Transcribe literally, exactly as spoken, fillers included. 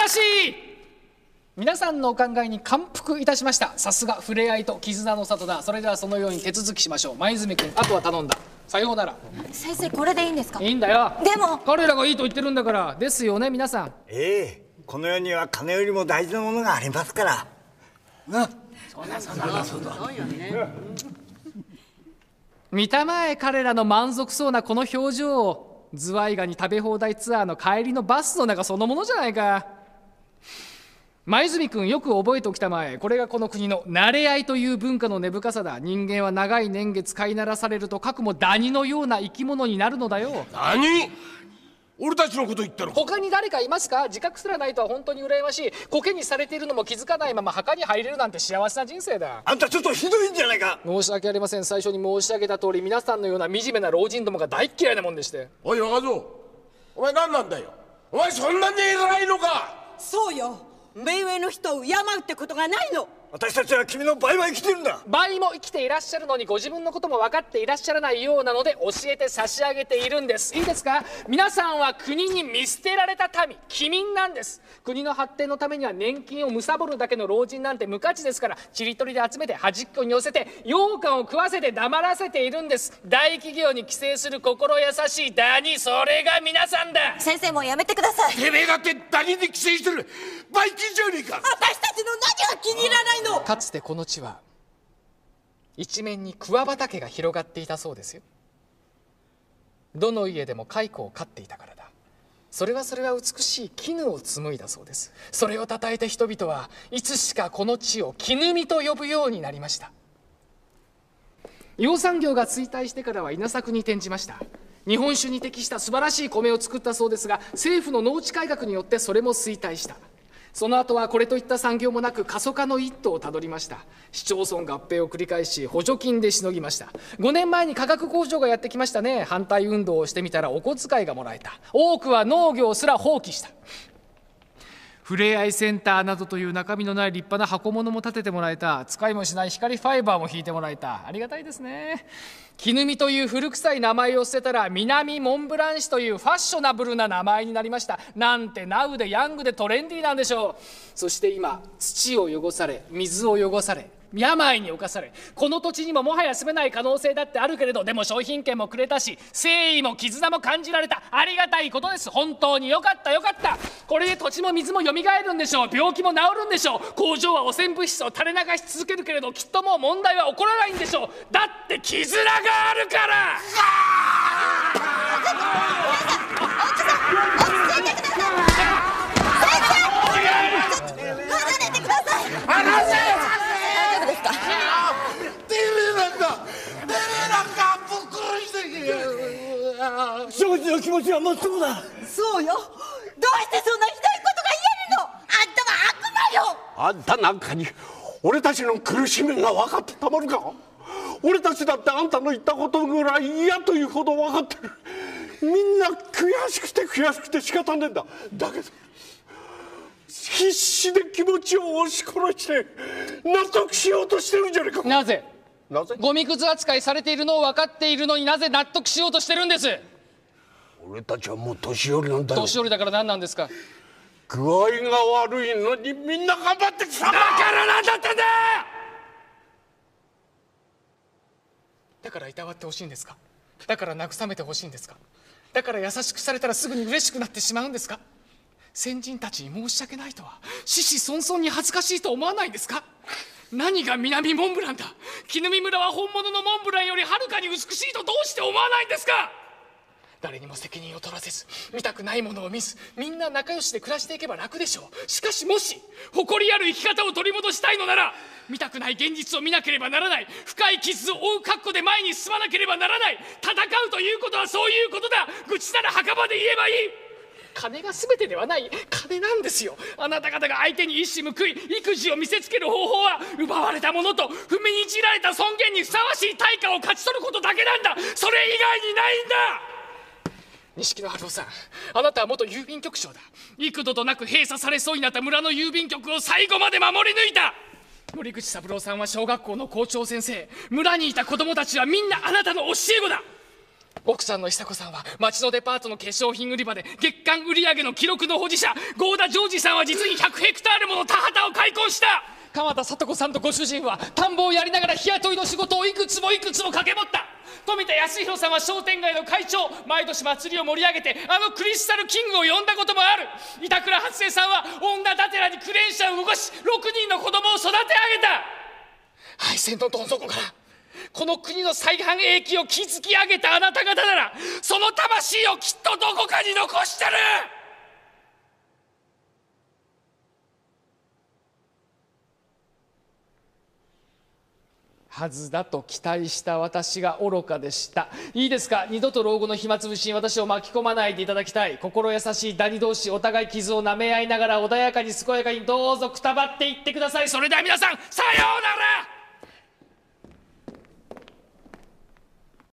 らしい。皆さんのお考えに感服いたしました。さすが触れ合いと絆の里だ。それではそのように手続きしましょう。前泉君、あとは頼んだ。さようなら。 先生、これでいいんですか？ いいんだよ。 でも彼らがいいと言ってるんだから。ですよね、皆さん。 ええ、この世には金よりも大事なものがありますからな。 そうだそうだそうだ。見たまえ彼らの満足そうなこの表情を。ズワイガニ食べ放題ツアーの帰りのバスの中そのものじゃないか。前泉君、よく覚えておきたまえ。これがこの国の慣れ合いという文化の根深さだ。人間は長い年月飼いならされるとかくもダニのような生き物になるのだよ。 何？俺たちのこと言ったの？ 他に誰かいますか？自覚すらないとは本当に羨ましい。コケにされているのも気づかないまま墓に入れるなんて幸せな人生だ。 あんたちょっとひどいんじゃないか。 申し訳ありません。最初に申し上げた通り、皆さんのような惨めな老人どもが大っ嫌いなもんでして。 おい若造、お前何なんだよ。お前そんなに偉いのか？ そうよ、目上の人を敬うってことがないの。 私たちは君の倍は生きてるんだ。 倍も生きていらっしゃるのにご自分のことも分かっていらっしゃらないようなので教えて差し上げているんです。いいですか？皆さんは国に見捨てられた民、帰民なんです。国の発展のためには年金を貪るだけの老人なんて無価値ですから、ちりとりで集めて端っこに寄せて羊羹を食わせて黙らせているんです。大企業に寄生する心優しいダニ、それが皆さんだ。 先生、もうやめてください。 てめえだってダニに寄生してるバイキンじゃねえか。 私たちの何が気に入らないの？ かつてこの地は一面に桑畑が広がっていたそうですよ。どの家でも蚕を飼っていたからだ。それはそれは美しい絹を紡いだそうです。それをたたえて人々はいつしかこの地を絹見と呼ぶようになりました。養蚕業が衰退してからは稲作に転じました。日本酒に適した素晴らしい米を作ったそうですが、政府の農地改革によってそれも衰退した。その後はこれといった産業もなく過疎化の一途をたどりました。市町村合併を繰り返し補助金でしのぎました。ごねんまえに価格交渉がやってきましたね。反対運動をしてみたらお小遣いがもらえた。多くは農業すら放棄した。ふれあいセンターなどという中身のない立派な箱物も建ててもらえた。使いもしない光ファイバーも引いてもらえた。ありがたいですね。絹見という古臭い名前を捨てたら南モンブラン市というファッショナブルな名前になりました。なんてナウでヤングでトレンディーなんでしょう。そして今、土を汚され水を汚され病に侵され、この土地にももはや住めない可能性だってあるけれど、でも商品券もくれたし誠意も絆も感じられた。ありがたいことです。本当によかったよかった。これで土地も水もよみがえるんでしょう。病気も治るんでしょう。工場は汚染物質を垂れ流し続けるけれど、きっともう問題は起こらないんでしょう。だって絆があるから。 離せ。 庄司の気持ちはまっとうだ。 そうよ、どうしてそんなひどいことが言えるの？あんたは悪魔よ。 あんたなんかに俺たちの苦しみが分かってたまるか。俺たちだってあんたの言ったことぐらい嫌というほど分かってる。みんな悔しくて悔しくて仕方ねえんだ。だけど必死で気持ちを押し殺して納得しようとしてるんじゃねえか。 なぜなぜゴミくず扱いされているのを分かっているのに、なぜ納得しようとしてるんです？ 俺たちはもう年寄りなんだよ。 年寄りだから何なんですか？ 具合が悪いのにみんな頑張ってきたんだ。だからなんだってんだ。 だからいたわってほしいんですか？だから慰めてほしいんですか？だから優しくされたらすぐに嬉しくなってしまうんですか？先人たちに申し訳ないとは子々孫々に恥ずかしいと思わないんですか？何が南モンブランだ。絹見村は本物のモンブランよりはるかに美しいとどうして思わないんですか？誰にも責任を取らせず、見たくないものを見ず、みんな仲良しで暮らしていけば楽でしょう。しかしもし誇りある生き方を取り戻したいのなら、見たくない現実を見なければならない。深い傷を負う覚悟で前に進まなければならない。戦うということはそういうことだ。愚痴なら墓場で言えばいい。金が全てではない。金なんですよ。あなた方が相手に一矢報い育児を見せつける方法は、奪われたものと踏みにじられた尊厳にふさわしい対価を勝ち取ることだけなんだ。それ以外にないんだ。錦野春夫さん、あなたは元郵便局長だ。幾度となく閉鎖されそうになった村の郵便局を最後まで守り抜いた。森口三郎さんは小学校の校長先生。村にいた子供たちはみんなあなたの教え子だ。 奥さんの久子さんは町のデパートの化粧品売り場で月間売上の記録の保持者、郷田ジョージさんは実にひゃくヘクタールもの田畑を開墾した。鎌田聡子さんとご主人は田んぼをやりながら日雇いの仕事をいくつもいくつも掛け持った。富田康弘さんは商店街の会長、毎年祭りを盛り上げてあのクリスタルキングを呼んだこともある。板倉初生さんは女だてらにクレーン車を動かしろくにんの子供を育て上げた。敗戦のどん底からこの国の再繁栄期を築き上げたあなた方なら、その魂をきっとどこかに残してる。はずだと期待した私が愚かでした。いいですか、二度と老後の暇つぶしに私を巻き込まないでいただきたい。心優しいダニ同士、お互い傷を舐め合いながら穏やかに健やかにどうぞくたばっていってください。それでは皆さん、さようなら。